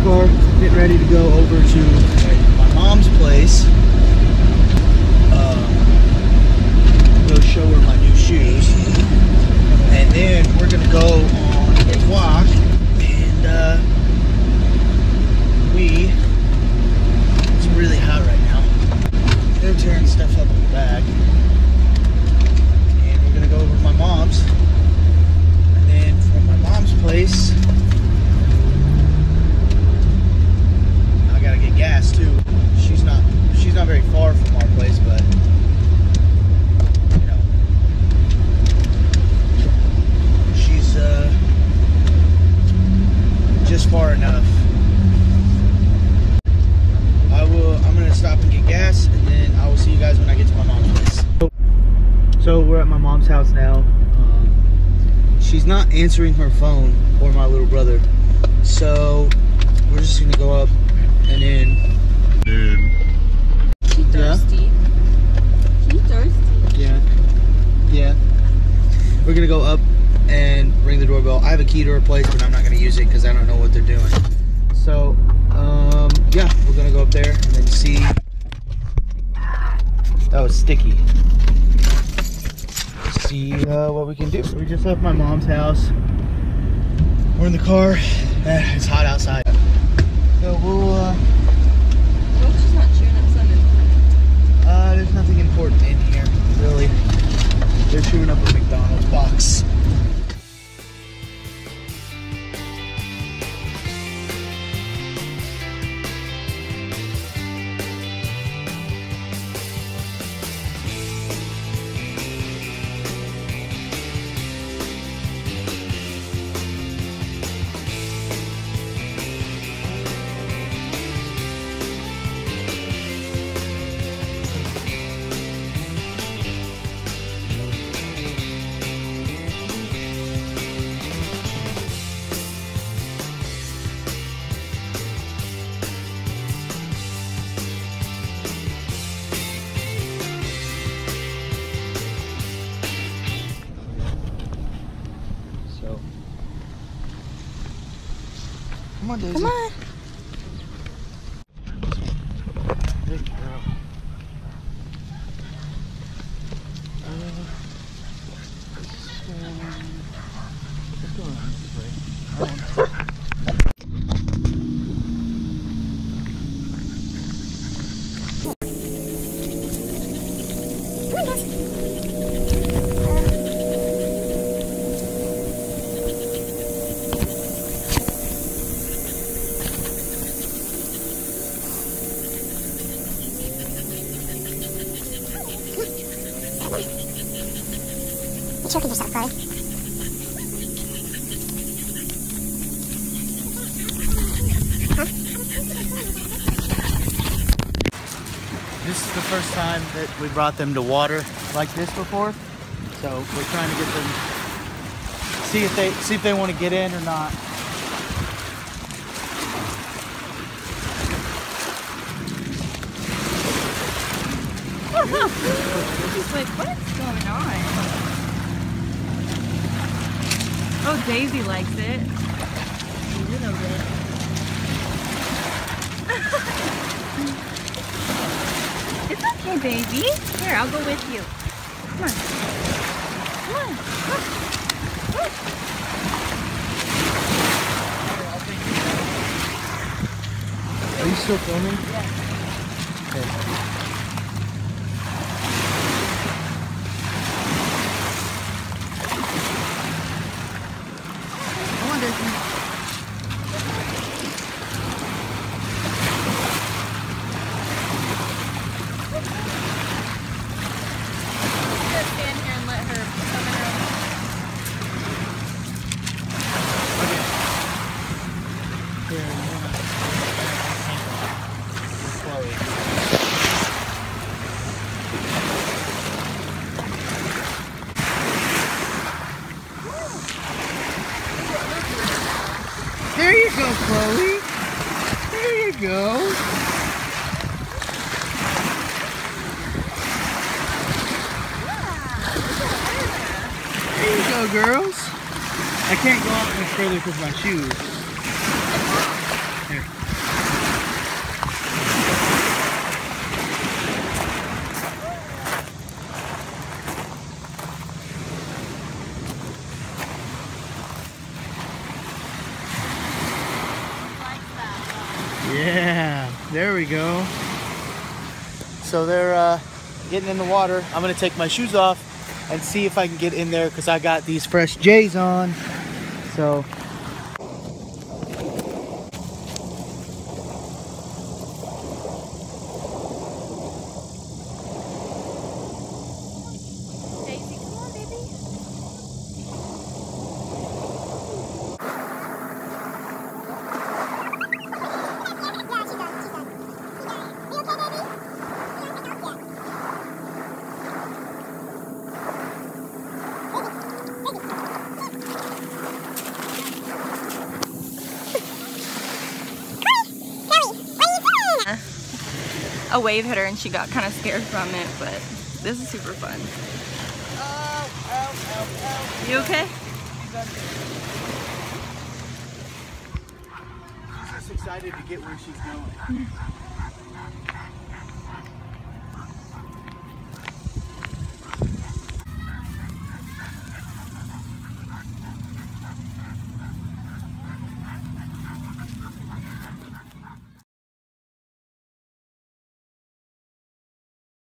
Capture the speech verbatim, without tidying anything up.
car, getting ready to go over to my mom's place. Um, go show her my new shoes. And then we're gonna go on a walk. And uh, we, it's really hot right now. They're tearing stuff up in the back. And we're gonna go over to my mom's. And then from my mom's place, I gotta get gas too. She's not she's not very far from our place, but you know, she's uh just far enough. I will I'm gonna stop and get gas, and then I will see you guys when I get to my mom's place. So we're at my mom's house now. Um, she's not answering her phone or my little brother, so we're just gonna go up and then. Dude. She thirsty. Yeah. She thirsty. Yeah. Yeah. We're gonna go up and ring the doorbell. I have a key to her place, but I'm not gonna use it because I don't know what they're doing. So, um, yeah, we're gonna go up there and then see. That was sticky. See uh, what we can do. We just left my mom's house. We're in the car. Eh, it's hot outside. So we'll. Uh, Well, she's not chewing up something important. Uh, there's nothing important in here, really. They're chewing up a McDonald's box. Come on, Daisy. Come on. Good girl. Uh, so, what's going on this way? You choking yourself, Chloe. Huh? This is the first time that we brought them to water like this before, so we're trying to get them, see if they see if they want to get in or not. She's like, what's going on? Oh, Daisy likes it. A little bit. It's okay, baby. Here, I'll go with you. Come on. Come on. Come on. Are you still filming? Yeah. Okay. There you go, Chloe. There you go. There you go, girls. I can't go out much further because of my shoes. Here. Yeah, there we go. So they're uh, getting in the water. I'm gonna take my shoes off and see if I can get in there because I got these fresh J's on. So. Daisy, come on, baby. A wave hit her and she got kind of scared from it, but this is super fun. Ow, ow, ow, ow. You okay? She's just excited to get where she's going.